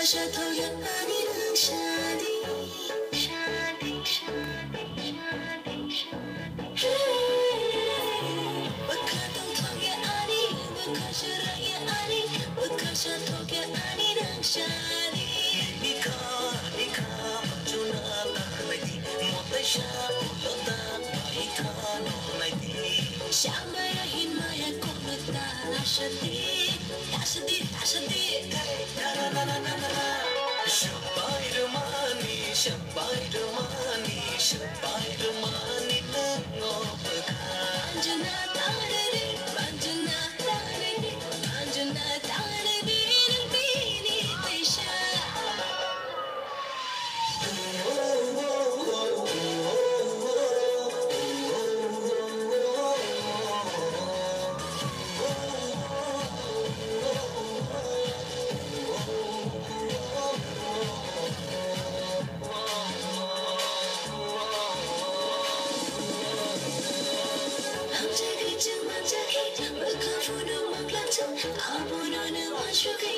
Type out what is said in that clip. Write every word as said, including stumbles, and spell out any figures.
Shatoya Anina Shadi Shadi Shadi Shadi Shadi Bakata Toya Ani Bakashara Ya Ani Bakasha Toya Anina Shadi Nika Nika Juna Takaladi Motasha Ulota Ika no Naidi Shamaya Himaya Kumata Shadi Ashadi Ashadi Spider-Mani, Spider-Mani, Spider-Mani nangopka. Anjana tarare, Anjana tarare, Anjana tarare bini pesha. Sugar